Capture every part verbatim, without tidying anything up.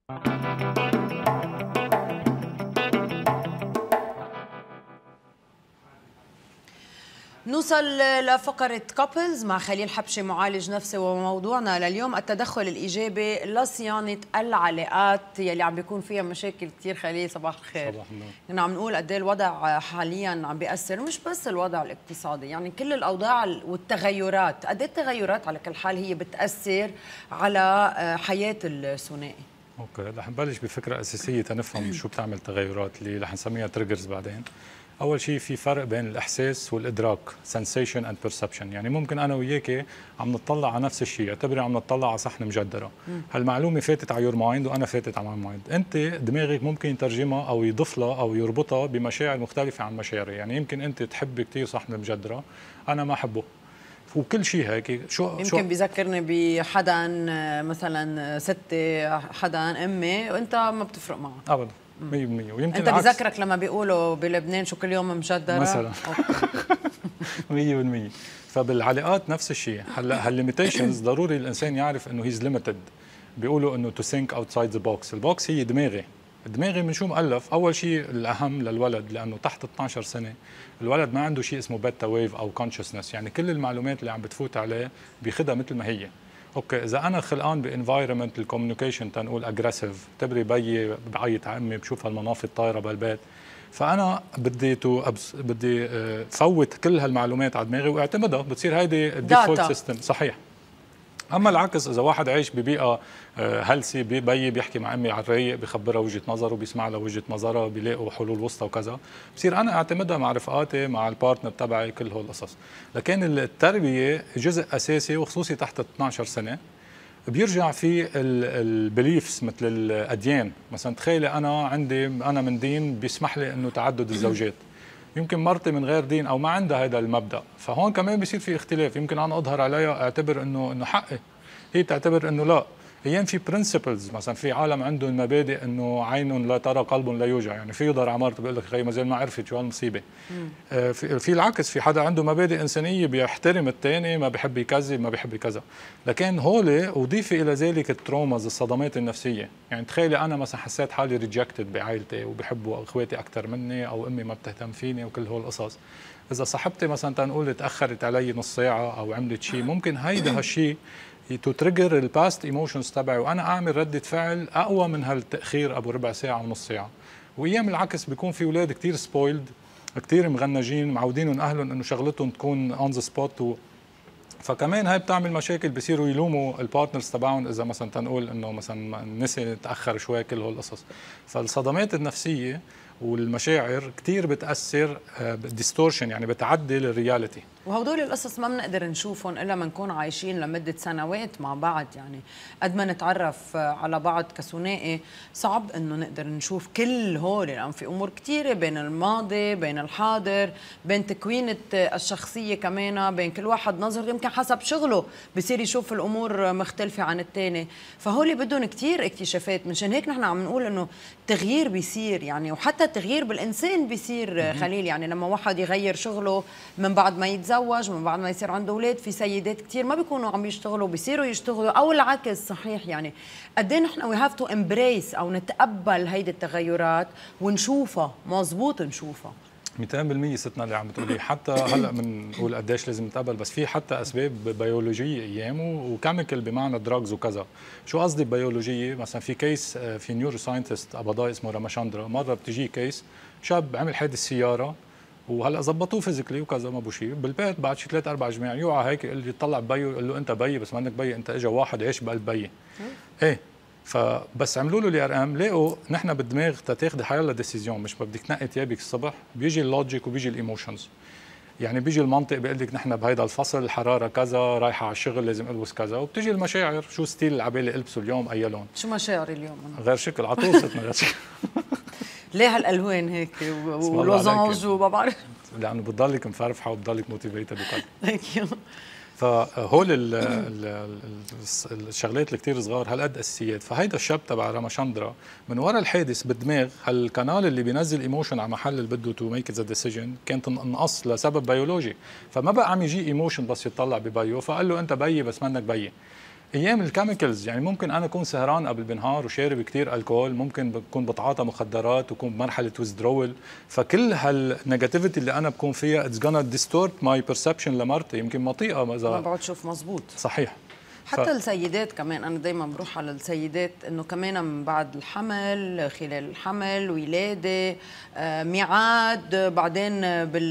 نوصل لفقرة كابلز مع خليل حبشي معالج نفسي، وموضوعنا لليوم التدخل الإيجابي لصيانة العلاقات يلي عم بيكون فيها مشاكل كثير. خليل صباح الخير. صباح النور. يعني عم نقول قد ايه الوضع حاليا عم بيأثر، مش بس الوضع الاقتصادي، يعني كل الأوضاع والتغيرات، قد ايه التغيرات على كل حال هي بتأثر على حياة الثنائي. اوكي، رح نبلش بفكرة أساسية تنفهم شو بتعمل تغيرات اللي رح نسميها تريجرز بعدين. أول شيء في فرق بين الإحساس والإدراك sensation and perception. يعني ممكن أنا وياكي عم نطلع على نفس الشيء، اعتبري عم نطلع على صحن مجدرة، هالمعلومة فاتت على يور مايند وأنا فاتت على ماي مايند، أنت دماغك ممكن يترجمها أو يضيف لها أو يربطها بمشاعر مختلفة عن مشاعري. يعني يمكن أنت تحبي كثير صحن المجدرة، أنا ما أحبه، وكل شيء هيك. شو يمكن شو بيذكرني بحدا مثلا ستي، حدا امي، وانت ما بتفرق معه ابدا مية بالمية. ويمكن انت بذكرك لما بيقولوا بلبنان شو كل يوم مجدره مثلا مية بالمية. فبالعلاقات نفس الشيء. هلا هالليميتيشنز ضروري الانسان يعرف انه هيز ليميتد. بيقولوا انه تو ثينك اوتسايد ذا بوكس. البوكس هي دماغي. دماغي من شو مؤلف؟ اول شيء الاهم للولد، لانه تحت اثنعش سنه الولد ما عنده شيء اسمه بيتا ويف او كونشسنس، يعني كل المعلومات اللي عم بتفوت عليه بياخذها مثل ما هي. اوكي، اذا انا خلقان بانفايرمنت الكوميونيكيشن تنقول اجريسيف، تبري بيي بعيط على امي بشوف هالمنافذ طايره بالبيت، فانا بدي تو أبس بدي فوت كل هالمعلومات على دماغي واعتمدها، بتصير هيدي الديفولت سيستم. صحيح. اما العكس، اذا واحد عايش ببيئه هلسي، بيي بيحكي مع امي على الريق، بخبرها وجهه نظره، بيسمع لها وجهه نظرها، بيلاقوا حلول وسطى وكذا، بصير انا اعتمدها مع رفقاتي، مع البارتنر تبعي، كل هول القصص. لكن التربيه جزء اساسي، وخصوصي تحت اثنعش سنه بيرجع في البليفز مثل الاديان. مثلا تخيلي انا عندي انا من دين بيسمح لي انه تعدد الزوجات، يمكن مرتي من غير دين او ما عندها هذا المبدا، فهون كمان بيصير في اختلاف. يمكن انا اظهر عليها اعتبر انه انه حقي، هي تعتبر انه لا. ايام في برنسبلز، مثلا في عالم عندهم مبادئ انه عين لا ترى قلب لا يوجع، يعني في يقدر عمارته بيقول لك خي ما زال ما عرفت شو هالمصيبه. آه في, في العكس، في حدا عنده مبادئ انسانيه، بيحترم الثاني، ما بيحب يكذب، ما بيحب كذا. لكن هولي اضيفي الى ذلك التروماز، الصدمات النفسيه. يعني تخيلي انا مثلا حسيت حالي ريجكتد بعائلتي وبحبوا اخواتي اكثر مني، او امي ما بتهتم فيني وكل هول القصص. اذا صاحبتي مثلا تنقول تاخرت علي نص ساعه او عملت شيء، ممكن هيدا هالشيء تو تريجر الباست ايموشنز تبعي، وانا اعمل رده فعل اقوى من هالتاخير ابو ربع ساعه ونص ساعه. وايام العكس بيكون في اولاد كثير سبويلد، كثير مغنجين، معودينهم اهلهم انه شغلتهم تكون اون ذا سبوت، و... فكمان هاي بتعمل مشاكل، بصيروا يلوموا البارتنرز تبعهم اذا مثلا تنقول انه مثلا نسي تاخر شوي، كل هول القصص. فالصدمات النفسيه والمشاعر كثير بتاثر ديستورشن، يعني بتعدل الرياليتي. وهدول القصص ما بنقدر نشوفهم الا ما نكون عايشين لمده سنوات مع بعض. يعني قد ما نتعرف على بعض كثنائي صعب انه نقدر نشوف كل هول، لان في امور كثيره بين الماضي، بين الحاضر، بين تكوينه الشخصيه كمان، بين كل واحد نظر، يمكن حسب شغله بصير يشوف الامور مختلفه عن الثاني. فهول بدهم كثير اكتشافات. منشان هيك نحن عم نقول انه التغيير بيصير، يعني وحتى التغيير بالانسان بيصير خليل. يعني لما واحد يغير شغله من بعد ما يتزوج، من بعد ما يصير عنده اولاد، في سيدات كثير ما بيكونوا عم يشتغلوا بيصيروا يشتغلوا، او العكس صحيح. يعني قد ايه نحن وي هاف تو امبريس او نتقبل هيدي التغيرات ونشوفها، مزبوط نشوفها. مئتين بالمية ستنا اللي عم بتقولي. حتى هلا بنقول قديش لازم نتقبل، بس في حتى اسباب بيولوجيه ايام وكيميكال بمعنى دراجز وكذا. شو قصدي بيولوجيه؟ مثلا في كيس في نيورو ساينتست ابضاي اسمه راماشاندرا، مره بتجي كيس شاب عمل حادث سياره وهلا زبطوه فيزيكلي وكذا، ما بشي بالبيت بعد شي ثلاث اربع جماع يوعى هيك يقول لي يطلع ببيه يقول له انت بيي، بس ما انك بيي، انت اجى واحد عيش بقلب بيي. ايه، فبس عملوا له الار ام، لقوا نحن بالدماغ تاخذي حيلا ديسيزيون، مش بدك تنقي ثيابك الصبح، بيجي اللوجيك وبيجي الايموشنز. يعني بيجي المنطق بيقول لك نحن بهيدا الفصل الحراره كذا، رايحه على الشغل لازم البس كذا، وبتجي المشاعر، شو ستيل العبالي البسه اليوم، اي لون. شو مشاعري اليوم أنا؟ غير شكل عطوستنا غير شكل. ليه هالالوان هيك ولوزانج وما بعرف، لانه بتضلك مفرفحه وبتضلك موتيفيتد وكذا. ثانك يو. فهول الشغلات اللي كثير صغار هالقد اساسيات. فهيدا الشاب تبع راماشاندرا من وراء الحادث بالدماغ، هالكنال اللي بينزل ايموشن على محل اللي بده تو ميك ذا ديسيجن كانت انقص لسبب بيولوجي، فما بقى عم يجي ايموشن بس يطلع ببيه، فقال له انت بيي بس منك بيي. ايام الكيميكلز، يعني ممكن انا اكون سهران قبل بنهار وشارب كثير الكحول، ممكن بكون بتعاطى مخدرات وكون بمرحله ويزدرول، فكل هالنيجاتيفيتي اللي انا بكون فيها اتس gonna ديستورت ماي بيرسبشن لمرتي، يمكن مطيئه اذا ما بقعد شوف مزبوط. صحيح. حتى ف... السيدات كمان، انا دايما بروح على السيدات انه كمان من بعد الحمل، خلال الحمل، ولاده، آه، ميعاد، بعدين بال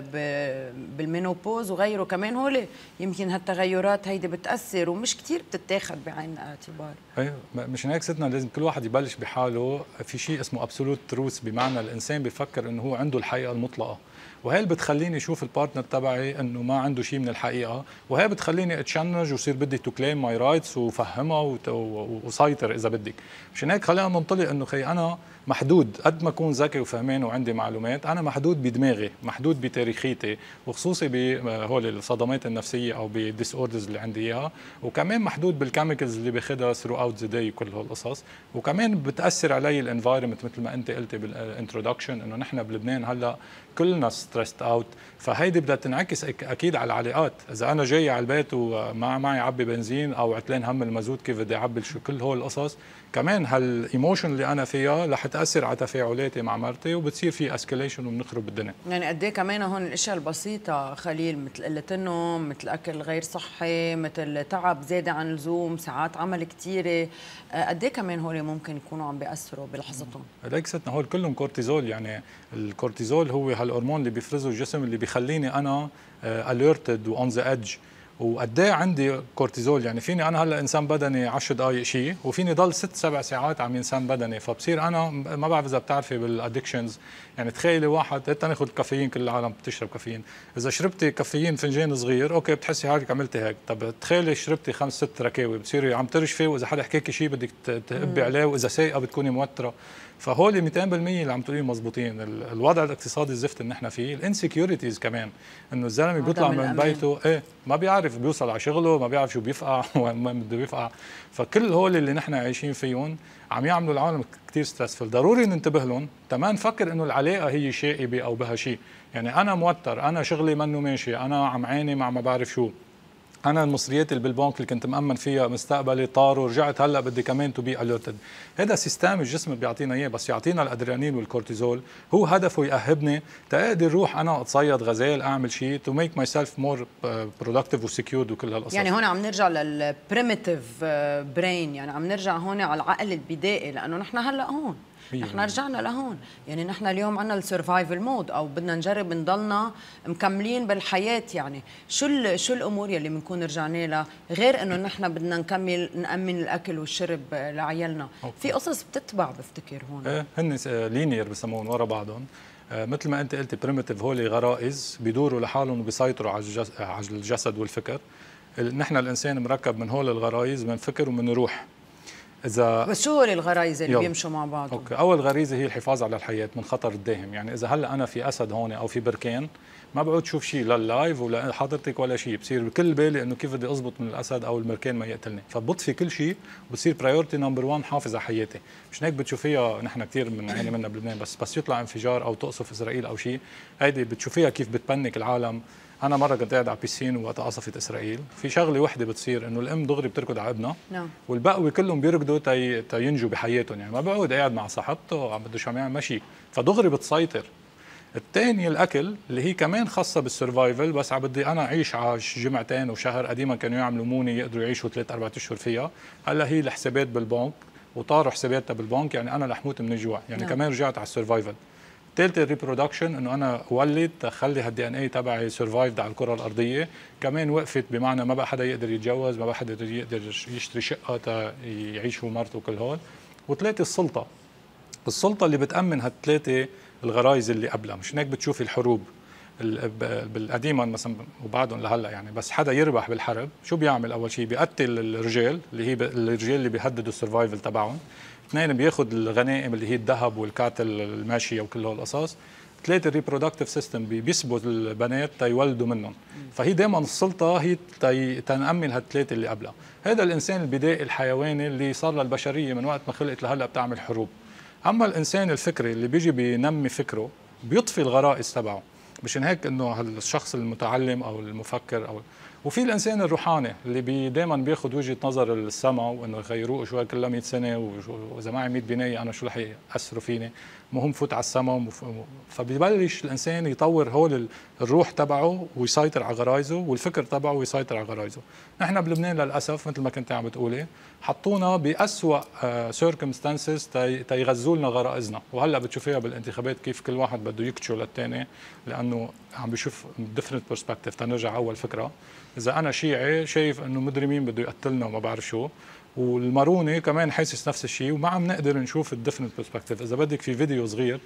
بالمينوبوز وغيره، كمان هول يمكن هالتغيرات هيدي بتاثر ومش كثير بتتاخذ بعين الاعتبار. ايوه، مشان هيك ستنا لازم كل واحد يبلش بحاله. في شيء اسمه ابسولوت تروث، بمعنى الانسان بيفكر انه هو عنده الحقيقه المطلقه، وهي اللي بتخليني اشوف البارتنر تبعي انه ما عنده شيء من الحقيقه، وهي بتخليني اتشنج وصير بدي تو كليم ماي رايتس وفهمها وسيطر اذا بدك. مشان هيك خلينا ننطلق انه خي انا محدود، قد ما اكون ذكي وفهمان وعندي معلومات، انا محدود بدماغي، محدود بتاريخيتي، وخصوصي بهول الصدمات النفسيه او بالديس اوردرز اللي عندي اياها، وكمان محدود بالكيميكلز اللي باخذها ثرو اوت ذا داي وكل هالقصص، وكمان بتاثر علي الانفايرمنت مثل ما انت قلتي بالانترودكشن انه نحن بلبنان هلا كلنا ستريسد اوت، فهيدي بدها تنعكس اكيد على العلاقات. اذا انا جاي على البيت وما معي عبي بنزين او عتلان هم المازوت كيف بدي اعبي شو كل هول القصص، كمان هالايموشن اللي انا فيها رح تاثر على تفاعلاتي مع مرتي وبتصير في اسكيليشن وبنخرب الدنيا. يعني قد ايه كمان هون الاشياء البسيطه خليل، مثل قله النوم، مثل اكل غير صحي، مثل تعب زياده عن اللزوم، ساعات عمل كثيره، قد ايه كمان هول ممكن يكونوا عم بياثروا بلحظتهم. هيك ستنا هول كلهم كورتيزول. يعني الكورتيزول هو هالهرمون اللي بيفرزه الجسم اللي بيخليني انا اليرتد واون ذا ايدج. وقد ايه عندي كورتيزول، يعني فيني انا هلا انسان بدني عشر دقائق شيء، وفيني ضل ست سبع ساعات عم انسان بدني، فبصير انا ما بعرف اذا بتعرفي بالادكشنز. يعني تخيلي واحد هات ناخذ الكافيين، كل العالم بتشرب كافيين، اذا شربتي كافيين فنجان صغير اوكي بتحسي حالك عملتي هيك، طب تخيلي شربتي خمس ست ركاوي بتصيري عم ترشفي، واذا حدا حكاكي شيء بدك تقبي عليه، واذا سايقه بتكوني موتره. فهول مئتين بالمئة اللي عم تقوليه مزبوطين. الوضع الاقتصادي الزفت اللي نحن فيه، الانسكيورتيز كمان، انه الزلمه بيطلع من بيته ايه ما بيعرف بيوصل على شغله، ما بيعرف شو بيفقع وين بده يفقع. فكل هول اللي نحن عايشين فيهم عم يعملوا العالم كثير ستريسفل، ضروري ننتبه لهم. تمام نفكر انه العلاقه هي شائبه او بها شيء، يعني انا موتر، انا شغلي منه ماشي، انا عم عاني مع ما بعرف شو، انا المصريات اللي بالبنك اللي كنت مأمن فيها مستقبلي طاروا، رجعت هلا بدي كمان تو بي اليرتد. هذا سيستم الجسم بيعطينا اياه، بس يعطينا الادرينالين والكورتيزول، هو هدفه يأهبني تقدر روح انا اتصيد غزال، اعمل شيء تو ميك ماي سيلف مور برودكتيف وسكيورد وكل هالقصص. يعني هون عم نرجع للبريميتيف برين، يعني عم نرجع هون على العقل البدائي، لانه نحن هلا هون نحن رجعنا لهون. يعني نحن اليوم عندنا السرفايفل مود، او بدنا نجرب نضلنا مكملين بالحياه. يعني شو شو الامور يلي بنكون رجعنا لها، غير انه نحن بدنا نكمل نامن الاكل والشرب لعيالنا. في قصص بتتبع بفتكر هون. ايه هن لينير بسموهم ورا بعضهم. آه مثل ما انت قلتي بريميتيف، هول غرائز بيدوروا لحالهم وبيسيطروا على على الجسد والفكر. نحن الانسان مركب من هول الغرائز، من فكر ومن روح. إذا بس شو هول الغرايز اللي بيمشوا مع بعض؟ اوكي، اول غريزه هي الحفاظ على الحياه من خطر الداهم. يعني اذا هلا انا في اسد هون او في بركان، ما بقعد شوف شيء لا اللايف ولا حضرتك ولا شيء، بصير بكل بالي انه كيف بدي اضبط من الاسد او المركان ما يقتلني، فبطفي كل شيء وبصير برايورتي نمبر واحد حافظ على حياتي. مش هيك بتشوفيها نحن كثير من يعني منا بلبنان، بس بس يطلع انفجار او تقصف اسرائيل او شيء، هيدي بتشوفيها كيف بتبنك العالم. انا مره كنت قاعد على بيسين وقت قصفت اسرائيل، في شغله وحده بتصير انه الام دغري بتركض على ابنها، نعم، والبقوي كلهم بيركضوا تي تينجوا بحياتهم، يعني ما بقعد قاعد مع صاحبته عم بده شو عم يعمل ماشي، فدغري بتسيطر. الثاني الاكل اللي هي كمان خاصه بالسرفايفل، بس عم بدي انا اعيش على جمعتين وشهر، قديما كانوا يعملوا موني يقدروا يعيشوا ثلاث اربع اشهر فيها، هلا هي الحسابات بالبنك وطاروا حساباتها بالبنك، يعني انا رح موت من الجوع، يعني نعم. كمان رجعت على السرفايفل. ثالث الريبرودكشن، انه انا اولد اخلي هالدي ان اي تبعي سرفايفد على الكره الارضيه، كمان وقفت بمعنى ما بقى حدا يقدر يتجوز، ما بقى حدا يقدر يشتري شقه تا يعيش هو ومرته وكل هول. وثلاثه السلطه، السلطه اللي بتامن هالثلاثه الغرايز اللي قبلها. مش هيك بتشوفي الحروب بالقديما مثلا وبعدهم لهلا، يعني بس حدا يربح بالحرب شو بيعمل؟ اول شيء بيقتل الرجال اللي هي الرجال اللي بيهددوا السرفايفل تبعهم، اثنين بياخذ الغنائم اللي هي الذهب والكاتل الماشيه وكل هول القصص، ثلاثه الريبرودكتيف سيستم بيسبوا البنات تيولدوا منهم. فهي دائما السلطه هي تي تنأمن هالثلاثه اللي قبلها. هذا الانسان البدائي الحيواني اللي صار للبشريه من وقت ما خلقت لهلا بتعمل حروب. اما الانسان الفكري اللي بيجي بينمي فكره بيطفي الغرائز تبعه. مشان هيك انه هالشخص المتعلم او المفكر او وفي الانسان الروحاني اللي بي دائما بياخذ وجهه نظر السماء وانه يغيروه شوي كل مئة سنه، واذا معي مئة بنايه انا شو رح ياثروا فيني، المهم فوت على السماء. فبيبلش الانسان يطور هول الروح تبعه ويسيطر على غرايزه، والفكر تبعه ويسيطر على غرايزه. نحن بلبنان للاسف مثل ما كنت عم بتقولي حطونا باسوء سيركمستانسز تيغذوا لنا غرائزنا، وهلا بتشوفيها بالانتخابات كيف كل واحد بده يكتشو للثاني لانه عم بيشوف ديفرنت برسبكتيف. تنرجع اول فكره، اذا انا شيعي شايف انه مدري مين بده يقتلنا وما بعرف شو، والماروني كمان حاسس نفس الشيء، وما عم نقدر نشوف الديفرنت برسبكتيف. اذا بدك في فيديو صغير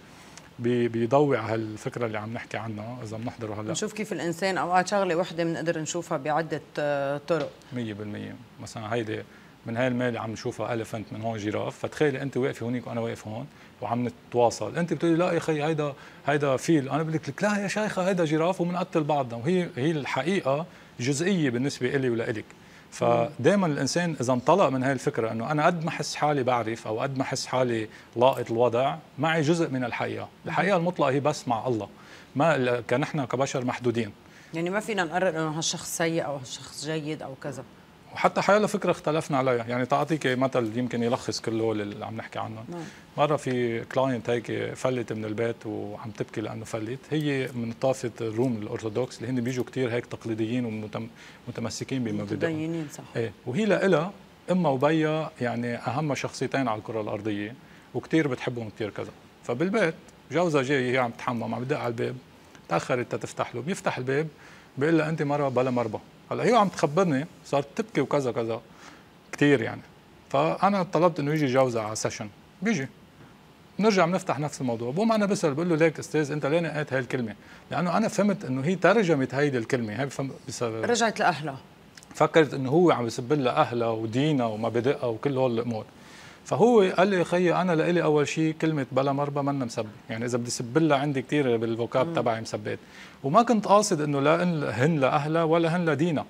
بيضوي على هالفكره اللي عم نحكي عنها اذا بنحضره هلا، نشوف كيف الانسان اوقات شغله وحده بنقدر نشوفها بعده طرق. مية بالمية. مثلا هيدي من هاي المال عم نشوفها اليفنت، من هون جيراف، فتخيلي انت واقفه هونيك وانا واقف هون وعم نتواصل، انت بتقولي لا يا اخي هيدا هيدا فيل، انا بقول لك لا يا شيخه هيدا جيراف وبنقتل بعضنا، وهي هي الحقيقه جزئيه بالنسبه لي ولإلك. فدائما الانسان اذا انطلق من هاي الفكره انه انا قد ما احس حالي بعرف او قد ما احس حالي لاقط الوضع، معي جزء من الحقيقه، الحقيقه المطلقه هي بس مع الله، ما كنحن كبشر محدودين. يعني ما فينا نقرر انه هالشخص سيء او هالشخص جيد او كذا. وحتى حيلا فكره اختلفنا عليها، يعني تعطيك مثل يمكن يلخص كل هول اللي عم نحكي عنهم. نعم. مره في كلاينت هيك فلت من البيت وعم تبكي لانه فلت، هي من طائفه الروم الارثوذكس اللي هن بيجوا كثير هيك تقليديين ومتمسكين بمبادئهم، متدينين صح. ايه، وهي لها امها وبيها يعني اهم شخصيتين على الكره الارضيه وكثير بتحبهم كثير كذا. فبالبيت جوزها جاي هي عم تحمم عم بدق على الباب، تاخرت تفتح له، بيفتح الباب بيقول لها انت مره بلا مربى. هلا هي عم تخبرني صارت تبكي وكذا كذا كثير يعني. فانا طلبت انه يجي جوزها على سيشن، بيجي بنرجع بنفتح نفس الموضوع، بقوم انا بسال بقول له ليك استاذ انت ليه نقيت هاي الكلمه؟ لانه انا فهمت انه هي ترجمت هيدي الكلمه، هي بسبب رجعت لاهلها، فكرت انه هو عم يسب لها اهلها ودينها ومبادئها وكل هول الامور. فهو قال لي خيي انا لإلي اول شيء كلمه بلا مربى منا مسبه، يعني اذا بدي سب لها عندي كثير بالفوكاب تبعي مسبات، وما كنت قاصد انه لا هن لاهلها ولا هن لدينها.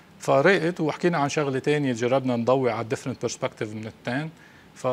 فرقت وحكينا عن شغله ثانيه، جربنا نضوي على الديفرنت برسبكتيف من التين، ف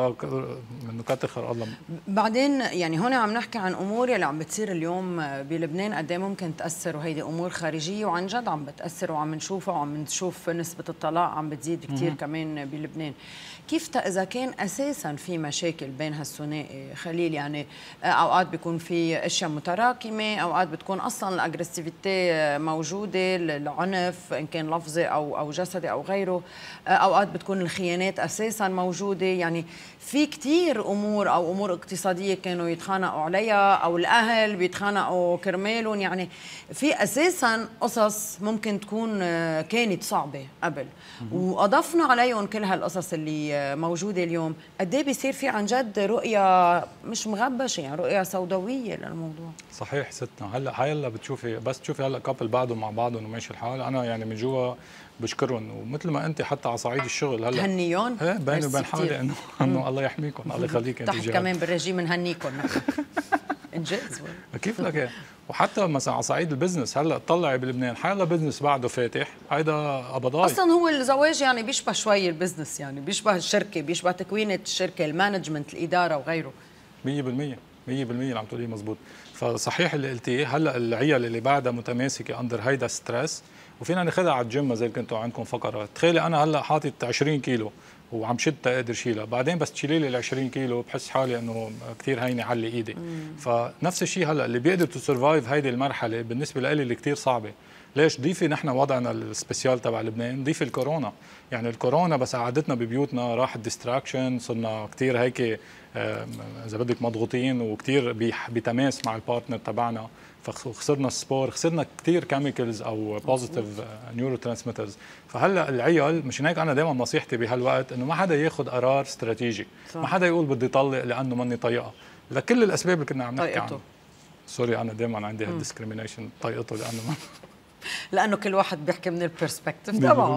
انه كتر الله. بعدين يعني هون عم نحكي عن امور يلي عم بتصير اليوم بلبنان قد ايه ممكن تاثر، وهيدي امور خارجيه وعن جد عم بتاثر وعم نشوفها، وعم نشوف نسبه الطلاق عم بتزيد كثير كمان بلبنان. كيف اذا كان اساسا في مشاكل بين هالثنائي خليل، يعني اوقات بيكون في اشياء متراكمه، اوقات بتكون اصلا الاجريسيفيتي موجوده، العنف ان كان لفظي او او جسدي او غيره، اوقات بتكون الخيانات اساسا موجوده، يعني في كثير امور او امور اقتصاديه كانوا يتخانقوا عليها او الاهل بيتخانقوا كرمالهم، يعني في اساسا قصص ممكن تكون كانت صعبه قبل واضفنا عليهم كل هالقصص اللي موجوده اليوم. قد ايه بيصير في عن جد رؤيه مش مغبشه، يعني رؤيه سوداويه للموضوع. صحيح ستنا. هلا هلا بتشوفي بس تشوفي هلا كابل بعدهم مع بعضهم وماشي الحال، انا يعني من جوا بشكرهم، ومثل ما انت حتى على صعيد الشغل هلا تهنيهم، ايه بيني وبين حالي انه انه الله يحميكم الله يخليك انت. تحت كمان بالرجيم نهنيكم انجاز كيف لك ايه. وحتى مثلا على صعيد البزنس هلا اطلعي بلبنان حيلا بزنس بعده فاتح، هيدا قبضاي. اصلا هو الزواج يعني بيشبه شوي البزنس، يعني بيشبه الشركه، بيشبه تكوينه الشركه، المانجمنت، الاداره وغيره. مية بالمية مية بالمية اللي عم تقوليه مزبوط. فصحيح اللي قلتيه، هلا العيال اللي بعدها متماسكه اندر هيدا ستريس، وفينا ناخذها على الجيم زي كنتوا عندكم فقره. تخيلي انا هلا حاطط عشرين كيلو وعم شد قادر شيلها، بعدين بس تشيلي لي ال عشرين كيلو بحس حالي انه كثير هينه علي ايدي. مم. فنفس الشيء هلا اللي بيقدر تو سرفايف هيدي المرحله بالنسبه لي اللي كثير صعبه. ليش؟ ضيفي نحن وضعنا السبيسيال تبع لبنان، ضيفي الكورونا، يعني الكورونا بس قعدتنا ببيوتنا، راح الديستراكشن، صرنا كثير هيك اذا بدك مضغوطين وكثير بتماس مع البارتنر تبعنا، فخسرنا السبور، خسرنا كثير كيميكلز او بوزيتيف نيورو ترانسميترز. فهلا العيال مشان هيك انا دائما نصيحتي بهالوقت انه ما حدا ياخذ قرار استراتيجي، صح. ما حدا يقول بدي طلق لانه ماني طايقه، لكل الاسباب اللي كنا عم نحكي عنها. سوري انا دائما عندي هالديسكريميشن، طايقته لانه ما لانه كل واحد بيحكي من البرسبكتيف تبعه.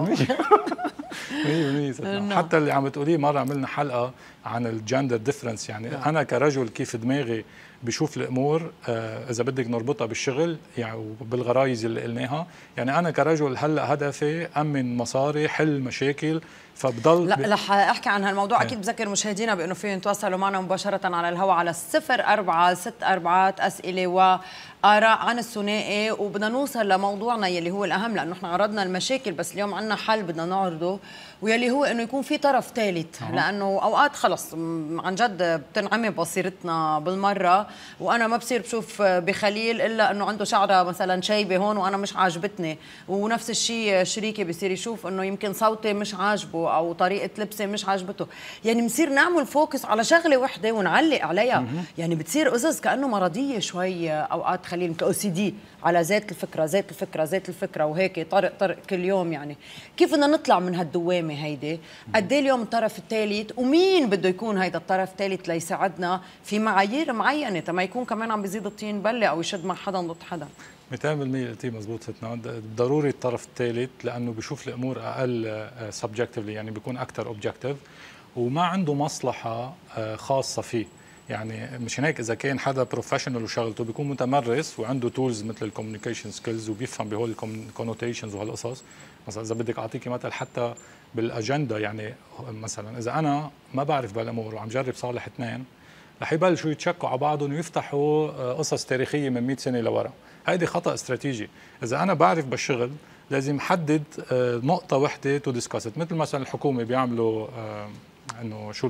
مية بالمية. حتى اللي عم بتقوليه مره عملنا حلقه عن الجندر ديفرنس، يعني نعم. انا كرجل كيف دماغي بشوف الامور، آه اذا بدك نربطها بالشغل يعني وبالغرايز اللي قلناها، يعني انا كرجل هلا هدفي امن مصاري، حل مشاكل، فبضل لا رح احكي عن هالموضوع. اكيد بذكر مشاهدينا بانه فيهم يتواصلوا معنا مباشره على الهواء على الصفر أربعة ست أربعة اسئله واراء عن الثنائي، وبدنا نوصل لموضوعنا يلي هو الاهم، لانه احنا عرضنا المشاكل بس اليوم عندنا حل بدنا نعرضه، ويلي هو انه يكون في طرف ثالث. أه. لانه اوقات خلص عن جد بتنعمي بصيرتنا بالمره، وانا ما بصير بشوف بخليل الا انه عنده شعره مثلا شايبه هون وانا مش عاجبتني، ونفس الشيء شريكي بصير يشوف انه يمكن صوتي مش عاجبه او طريقه لبسي مش عاجبته. يعني بنصير نعمل فوكس على شغله وحده ونعلق عليها. مم. يعني بتصير قصص كانه مرضيه شوي اوقات خليل، مثل او سي دي، على ذات الفكره ذات الفكره ذات الفكره وهيك طرق طرق كل يوم. يعني كيف بدنا نطلع من هالدوامه هيدي؟ قد ايه اليوم الطرف الثالث، ومين بده يكون هيدا الطرف الثالث ليساعدنا في معايير معينه تما يكون كمان عم بيزيد الطين بله او يشد مع حدا ضد حدا. مئتين بالمئة قلتي مزبوط ستنا. ضروري الطرف الثالث لانه بيشوف الامور اقل سبجكتيفلي، يعني بيكون اكثر اوبجكتيف وما عنده مصلحه خاصه فيه. يعني مش هيك اذا كان حدا بروفيشنال وشغلته بيكون متمرس وعنده تولز مثل الكوميونيكيشن سكيلز وبيفهم بهول الكونوتيشنز وهالقصص. مثلا اذا بدك اعطيكي مثل حتى بالاجنده، يعني مثلا اذا انا ما بعرف بهالامور وعم جرب صالح اثنين رح يبلشوا يتشكوا على بعضهم ويفتحوا قصص تاريخيه من مئة سنه لورا. هيدي خطا استراتيجي. اذا انا بعرف بالشغل لازم حدد نقطه وحده تو ديسكاست، مثل مثلا الحكومه بيعملوا انه شو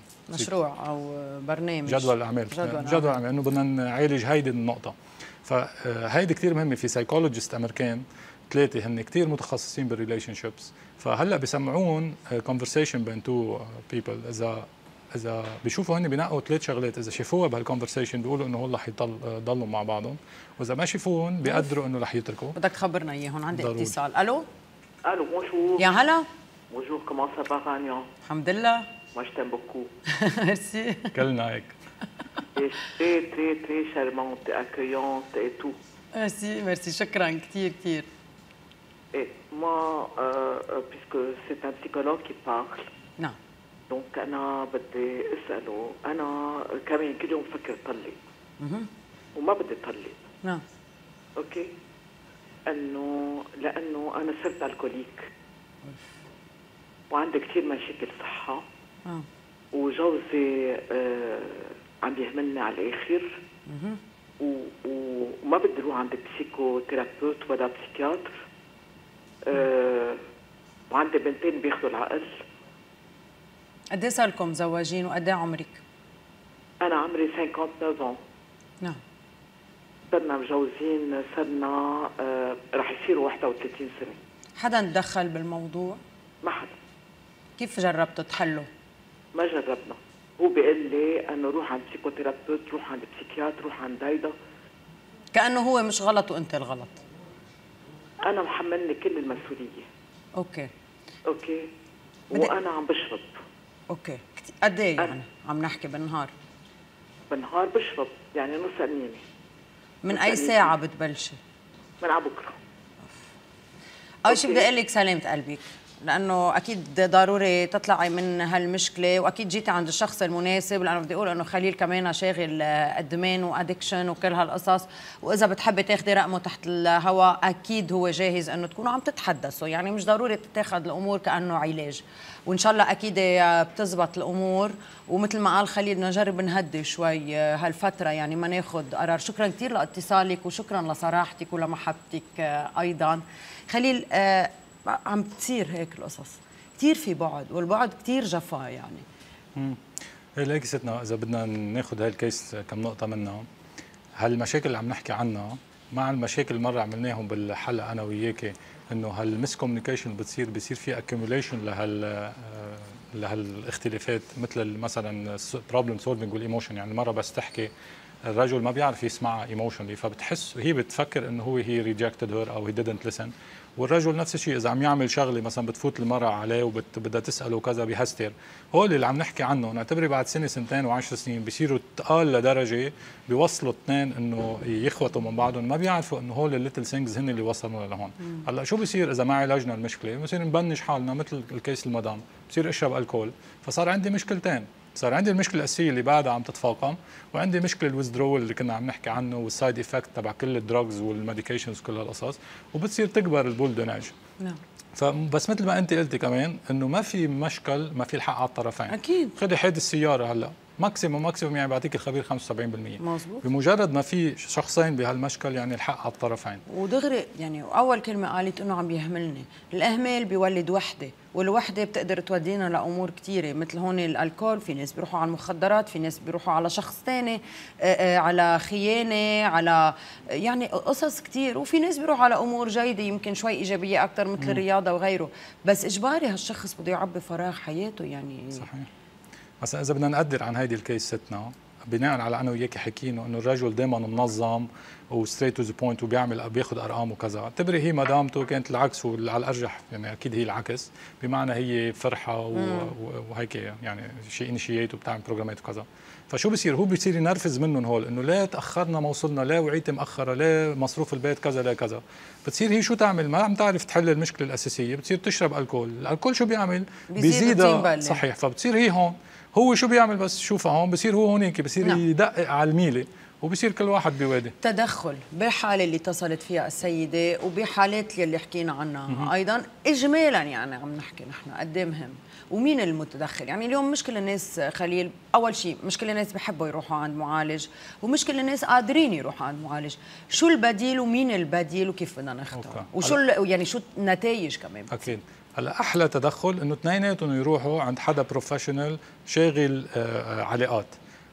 مشروع او برنامج جدول الاعمال جدول, جدول الاعمال انه بدنا نعالج هيدي النقطه. فهيدي كثير مهمه. في سايكولوجيست امريكان ثلاثه هن كثير متخصصين بالريليشن شيبس، فهلا بسمعون كونفرسيشن بين تو بيبل. اذا اذا بيشوفوا هن بينقوا ثلاث شغلات، اذا شافوها بهالكونفرسيشن بيقولوا انه هول رح يضلوا مع بعضهم، واذا ما شافوهم بيقدروا انه رح يتركوا. بدك تخبرنا اياهم. عندي ضروري. اتصال. الو الو بونجور. يا هلا. بونجور كومون سا با غانيون؟ الحمد لله. Moi, je t'aime beaucoup. Merci. كلنا هيك. Et très, très, très charmante, accueillante et tout. Merci, merci. شكرا كثير كثير. Et moi, euh, puisque c'est un psychologue qui parle. نعم. Donc أنا بدي أسأله، أنا كمان كل يوم بفكر طلق. اها. وما بدي طلق. نعم. أوكي. إنه لأنه أنا صرت الكوليك. وعندي كثير مشاكل صحة. آه. وجوزي آه عم يهملني على الاخر. اها. وما بدي اروح عند بسيكو ثيرابيوت ولا بسيكياتر. آه وعندي بنتين بياخذوا العقل. قد ايه صار لكم مزوجين وقد ايه عمرك؟ انا عمري خمسة وتسعين عام. نعم. صرنا مجوزين صرنا آه رح يصيروا واحد وثلاثين سنه. حدا تدخل بالموضوع؟ ما حدا. كيف جربتوا تحلوا؟ ما جربنا. هو بيقول لي انه روح عند بسيكوثيرابيوت، روح عند بسيكياتر، روح عند هيدا. كانه هو مش غلط وانت الغلط. انا محملني كل المسؤوليه. اوكي اوكي. وانا عم بشرب. اوكي. قد ايه يعني عم نحكي بالنهار؟ بالنهار بشرب يعني نص قنينه. من اي ساعه بتبلشي؟ من على بكره. اول شيء بدي اقول لك سلامة قلبك، لانه اكيد ضروري تطلعي من هالمشكله، واكيد جيتي عند الشخص المناسب، لانه بدي اقول انه خليل كمان شاغل ادمان وادكشن وكل هالقصص، واذا بتحبي تاخذي رقمه تحت الهواء اكيد هو جاهز انه تكونوا عم تتحدثوا. يعني مش ضروري تتاخذ الامور كانه علاج، وان شاء الله اكيد بتزبط الامور. ومثل ما قال خليل بدنا نجرب نهدي شوي هالفتره، يعني ما ناخذ قرار. شكرا كثير لاتصالك وشكرا لصراحتك ولمحبتك ايضا. خليل، آه عم تصير هيك القصص كثير، في بعد، والبعد كثير جفا يعني. امم هيك ستنا، اذا بدنا ناخذ هاي الكيس كم نقطه منها، هالمشاكل اللي عم نحكي عنها مع المشاكل مره عملناهم بالحلقه انا وياكي، انه هالمس كوميونيكيشن بتصير بصير في اكيوميليشن لهال لهالاختلافات، مثل مثلا بروبلم سولفينج والايموشن. يعني مره بس تحكي الرجل ما بيعرف يسمعها ايموشنلي، فبتحس هي بتفكر انه هو هي ريجكتد هير او هي ديدنت ليسن، والرجل نفس الشيء اذا عم يعمل شغله مثلا بتفوت المراه عليه وبدها تساله كذا بيهستر. هول اللي عم نحكي عنه نعتبري بعد سنه سنتين وعشر سنين بيصيروا تقال لدرجه بيوصلوا اثنين انه يخوتوا من بعضهم، ما بيعرفوا انه هول الليتل ثينجز هن اللي وصلونا لهون. هلا شو بيصير اذا ما عالجنا المشكله؟ بصير نبنش حالنا مثل الكيس المدام، بصير اشرب الكول، فصار عندي مشكلتين. صار عندي المشكله الاساسيه اللي بعدها عم تتفاقم، وعندي مشكله الويزدرول اللي كنا عم نحكي عنه والسايد افكت تبع كل الدراجز والميديكيشنز وكل هالقصص، وبتصير تكبر البول دوناج. نعم. فبس مثل ما انت قلتي كمان انه ما في مشكل، ما في الحق على الطرفين. اكيد. خذي حيد السياره هلا ماكسيموم ماكسيموم يعني بيعطيك الخبير خمسة وسبعين بالمئة. مظبوط. بمجرد ما في شخصين بهالمشكل يعني الحق على الطرفين. ودغري يعني اول كلمه قالت انه عم يهملني، الاهمال بيولد وحده، والوحده بتقدر تودينا لامور كثيره، مثل هون الالكول، في ناس بيروحوا على المخدرات، في ناس بيروحوا على شخص ثاني، على خيانه، على يعني قصص كثير، وفي ناس بيروحوا على امور جيده يمكن شوي ايجابيه اكثر مثل م. الرياضه وغيره، بس اجباري هالشخص بده يعبي فراغ حياته يعني. صحيح. مثلا اذا بدنا نقدر عن هيدي الكيس ستنا بناء على انا وياك حكينا انه الرجل دائما منظم وستريت تو ذا بوينت وبيعمل بياخذ ارقام وكذا، اعتبري هي مدامته كانت العكس، وعلى الارجح يعني اكيد هي العكس، بمعنى هي فرحه وهيك يعني شيء انيشيت وبتعمل بروجرامات وكذا. فشو بصير؟ هو بيصير ينرفز منهم هول انه لا تاخرنا ما وصلنا، لا وعيتي مأخره، لا مصروف البيت كذا، لا كذا. بتصير هي شو تعمل؟ ما عم تعرف تحل المشكله الاساسيه، بتصير تشرب الكول، الالكول شو بيعمل؟ بيزيدها. صحيح. فبتصير هي هون هو شو بيعمل؟ بس شوفها هون بصير هو هونيك بصير نعم. يدقق على الميله، وبصير كل واحد بيوادي. تدخل بالحاله اللي اتصلت فيها السيده وبحالات اللي حكينا عنها م- ايضا اجمالا، يعني عم نحكي نحن قد ايه مهم ومين المتدخل. يعني اليوم مشكله الناس خليل، اول شيء مشكله الناس بحبوا يروحوا عند معالج، ومشكله الناس قادرين يروحوا عند معالج. شو البديل ومين البديل وكيف بدنا نختار، وشو يعني شو النتائج كمان؟ اكيد. هلا احلى تدخل انه اثنيناتهم يروحوا عند حدا بروفيشنال شاغل آه علاقات.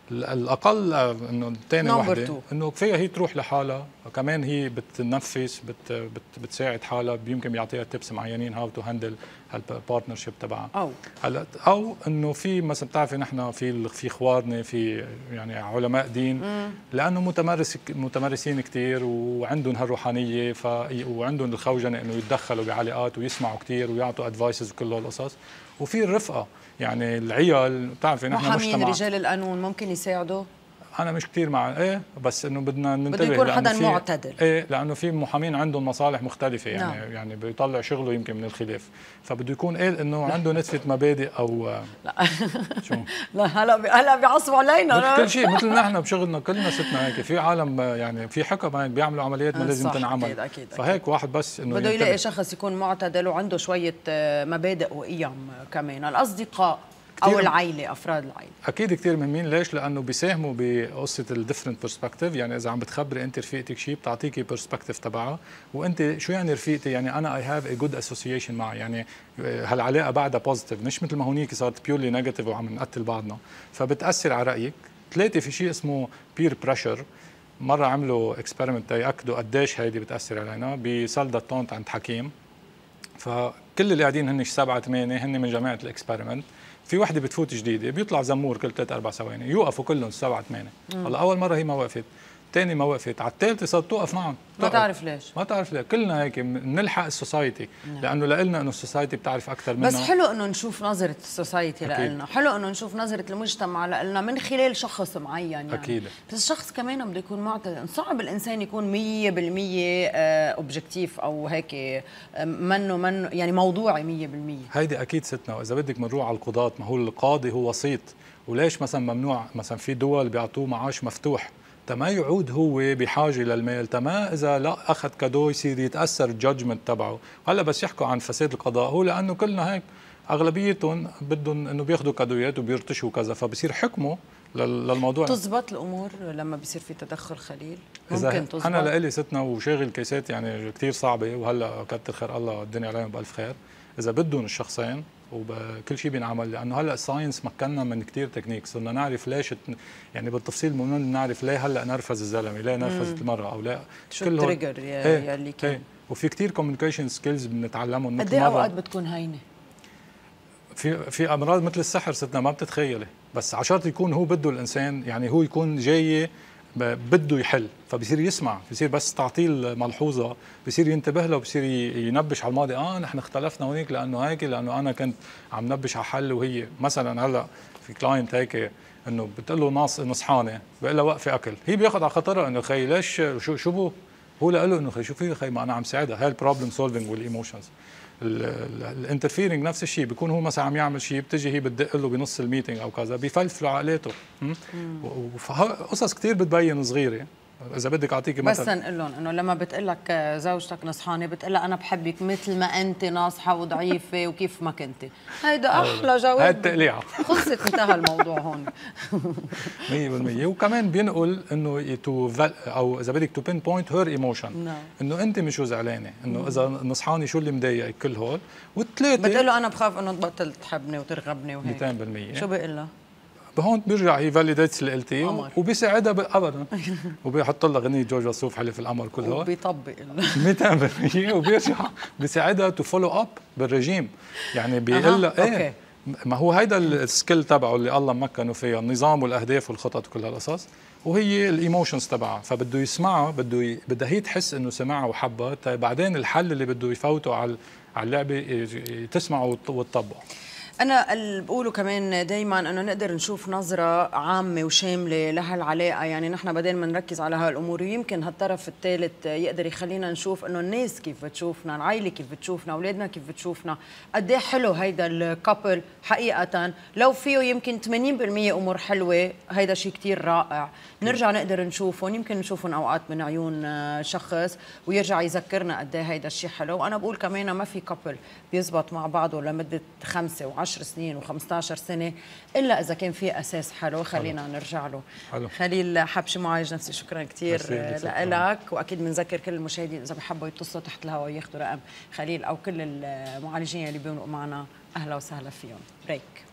الاقل انه ثاني وحده انه كفايه هي تروح لحالها، كمان هي بتنفس بت بت بتساعد حالها، يمكن بيعطيها تيبس معينين هاو تو هاندل هالبارتنرشيب تبعها. او هلا او انه في مثلا بتعرفي نحن في في خوارنا في يعني علماء دين مم. لانه متمرس متمرسين كثير وعندهم هالروحانيه ف وعندهم الخوجنه انه يتدخلوا بعلاقات ويسمعوا كثير ويعطوا ادفايسز وكل هالقصص، وفي الرفقه يعني العيال بتعرفي نحن مجتمع رجال القانون ممكن يساعدوا. انا مش كثير مع ايه، بس انه بدنا ننتبه، بده يكون حدا معتدل. ايه لانه في محامين عندهم مصالح مختلفه يعني نعم. يعني بيطلع شغله يمكن من الخلاف، فبده يكون قال انه عنده نتفه مبادئ او لا شو لا هلا هلا بيعصبوا علينا كل شيء مثل نحن بشغلنا كلنا ستنا هيك، في عالم يعني في حكم هيك بيعملوا عمليات ما لازم تنعمل. أكيد أكيد فهيك أكيد. واحد بس انه بده يلاقي شخص يكون معتدل وعنده شويه مبادئ وقيم كمان، الاصدقاء او العائله، افراد العائله اكيد كثير مهمين. ليش؟ لانه بيساهموا بقصه الديفرنت برسبكتيف، يعني اذا عم بتخبري انت رفيقتك شيء بتعطيكي برسبكتيف تبعها، وانت شو يعني رفيقتي؟ يعني انا اي هاف ا جود اسوسيشن معها، يعني هالعلاقه بعدها بوزيتيف، مش مثل ما هونيك صارت بيورلي نيجاتيف وعم نقتل بعضنا، فبتاثر على رايك. ثلاثه في شيء اسمه بير بريشر، مره عملوا اكسبيرمنت ياكدوا قديش هيدي بتاثر علينا بسالدا تونت عند حكيم. فكل اللي قاعدين هن سبعه ثمانيه هن من جماعه الاكسبيرمنت، في وحده بتفوت جديده بيطلع زمور كل ثلاث اربع ثواني، يوقفوا كلهم سبعه ثمانيه. هلا اول مره هي ما وقفت، ثاني ما وقفت، على الثالثه صارت توقف معهم. ما تعرف ليش؟ ما تعرف ليه، كلنا هيك بنلحق السوسايتي نعم. لانه لنا انه السوسايتي بتعرف اكثر منا. بس حلو انه نشوف نظره السوسايتي لنا، حلو انه نشوف نظره المجتمع لنا من خلال شخص معين يعني. اكيد. بس الشخص كمان بده يكون معتدل، صعب الانسان يكون مية بالمية اوبجكتيف او هيك منه منه يعني موضوعي مية بالمية. هيدي اكيد ستنا، واذا بدك بنروح على القضاة، ما هو القاضي هو وسيط، وليش مثلا ممنوع مثلا في دول بيعطوه معاش مفتوح تما يعود هو بحاجه للمال، تما اذا لا اخذ كادو يصير يتاثر الجادجمنت تبعه. هلا بس يحكوا عن فساد القضاء هو لانه كلنا هيك اغلبيتهم بدهم انه بياخذوا كادويات وبيرتشوا كذا، فبصير حكموا للموضوع. تزبط الامور لما بصير في تدخل خليل؟ ممكن تزبط. انا لإلي ستنا وشاغل كيسات يعني كثير صعبه، وهلا كتر خير الله الدنيا عليهم بالف خير، اذا بدهم الشخصين وكل شيء بينعمل، لانه هلا الساينس مكننا من كثير تكنيك، صرنا نعرف ليش يعني بالتفصيل ممكن نعرف ليه هلا نرفز الزلمه، ليه نرفزت المراه، او لا شو التريجر يلي اللي كان ايه. وفي كثير كوميونيكيشن سكيلز بنتعلمهم. قد ايه اوقات بتكون هينه؟ في في امراض مثل السحر ستنا ما بتتخيلي، بس عشان يكون هو بده الانسان يعني هو يكون جاي بده يحل، فبصير يسمع، بصير بس تعطيه الملحوظه بصير ينتبه له، بصير ينبش على الماضي، اه نحن اختلفنا هونيك لانه هيك، لانه انا كنت عم نبش على حل وهي مثلا هلا في كلاينت هيك انه بتقول له ناص نصحانه بقول لها وقفي اكل، هي بياخذ على خطرها انه خي ليش شو شو بو هو له انه خي شو في خي ما انا عم ساعدها، هاي البروبلم سولفينج والايموشنز. الانترفيرنج نفس الشيء، بيكون هو مثلا عم يعمل شيء، بتجي هي بتدق له بنص الميتنج او كذا، بيفلفلوا عقلاته. قصص كثير بتبين صغيره. اذا بدك اعطيكي مثلا، بس نقول لهم انه لما بتقول لك زوجتك نصحانه بتقول لها انا بحبك مثل ما انت ناصحه وضعيفه وكيف ما كنتي، هيدا احلى جواب. هاي التقليعه خلصت، انتهى الموضوع هون. مية بالمية. وكمان بينقل انه تو او اذا بدك تو بين بوينت هير ايموشن، انه انت مش زعلانه، انه اذا نصحاني شو اللي مضايقك كل هول. والثلاثه بتقول له انا بخاف انه تبطل تحبني وترغبني وهيك. مئتين بالمية. شو بقول لها؟ هون بيرجع يفاليديت اللي قلتيه وبيساعدها ابدا، وبيحط لها غنية جورج وسوف حلف القمر كل هول وبيطبق مئتين بالمية. وبيرجع بيساعدها تو فولو اب بالرجيم، يعني بيقول لها ايه أوكي. ما هو هيدا السكيل تبعه اللي الله مكنه فيها، النظام والاهداف والخطط وكل هالقصص، وهي الايموشنز تبعها. فبده يسمعها، بده ي... بدها هي تحس انه سمعها وحبها، بعدين الحل اللي بده يفوته على على اللعبه تسمعه وتطبقه. أنا اللي بقوله كمان دايماً أنه نقدر نشوف نظرة عامة وشاملة لهالعلاقة، يعني نحن بدل ما نركز على هالأمور، ويمكن هالطرف الثالث يقدر يخلينا نشوف أنه الناس كيف بتشوفنا، العائلة كيف بتشوفنا، أولادنا كيف بتشوفنا، قد إيه حلو هيدا الكابل حقيقة. لو فيه يمكن ثمانين بالمية أمور حلوة، هيدا شيء كتير رائع. نرجع نقدر نشوفهم، يمكن نشوفهم أوقات من عيون شخص ويرجع يذكرنا قد إيه هيدا الشيء حلو. وأنا بقول كمان ما في كابل بيزبط مع بعضه لمدة خمسة وعشر سنين وخمسطعش سنة إلا إذا كان في أساس حلو. خلينا حلو. نرجع له. حلو. خليل حبشي معالج نفسي، شكرا كثير لك. وأكيد بنذكر كل المشاهدين إذا بحبوا يتصلوا تحت الهواء وياخذوا رقم خليل أو كل المعالجين اللي بيبقوا معنا، أهلا وسهلا فيهم. بريك.